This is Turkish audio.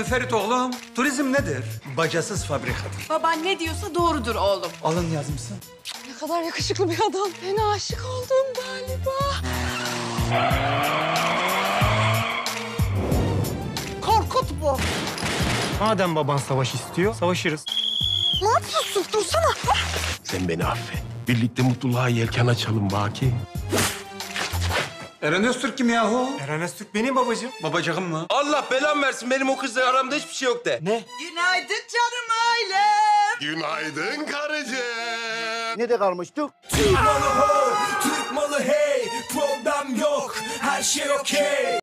Ferit oğlum, turizm nedir? Bacasız fabrikadır. Baban ne diyorsa doğrudur oğlum. Alın yazmışsın. Ne kadar yakışıklı bir adam. Ben aşık oldum galiba. Korkut bu. Madem baban savaş istiyor, savaşırız. Ne yapıyorsun? Dursana. Sen beni affet. Birlikte mutluluğa yelken açalım Baki. Eren Öztürk kim yahu? Eren Öztürk benim babacığım. Babacığım mı? Allah belamı versin. Benim o kızla aramda hiçbir şey yok de. Ne? Günaydın canım ailem. Günaydın karıcığım. Ne de kalmıştık? Türk malı ho, Türk malı hey. Problem yok, her şey okey.